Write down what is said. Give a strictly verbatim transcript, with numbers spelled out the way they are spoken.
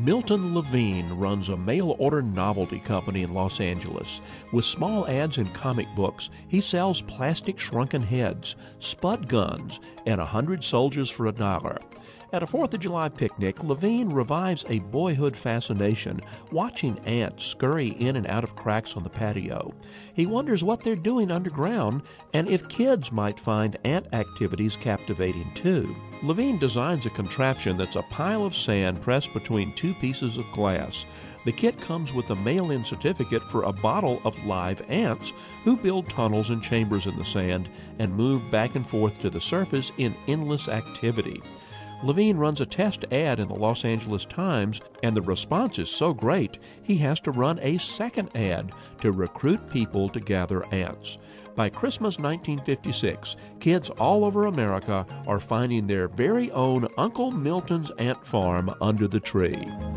Milton Levine runs a mail-order novelty company in Los Angeles. With small ads in comic books, he sells plastic shrunken heads, spud guns, and a hundred soldiers for a dollar. At a fourth of July picnic, Levine revives a boyhood fascination watching ants scurry in and out of cracks on the patio. He wonders what they're doing underground and if kids might find ant activities captivating too. Levine designs a contraption that's a pile of sand pressed between two pieces of glass. The kit comes with a mail-in certificate for a bottle of live ants who build tunnels and chambers in the sand and move back and forth to the surface in endless activity. Levine runs a test ad in the Los Angeles Times, and the response is so great, he has to run a second ad to recruit people to gather ants. By Christmas nineteen fifty-six, kids all over America are finding their very own Uncle Milton's ant farm under the tree.